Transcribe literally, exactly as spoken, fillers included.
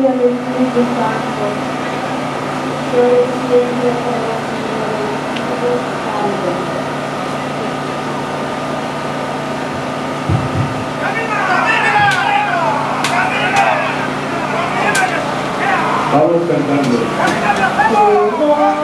gloria del Espíritu Santo, que hoy y siempre será Señor. Amén. Vamos cantando.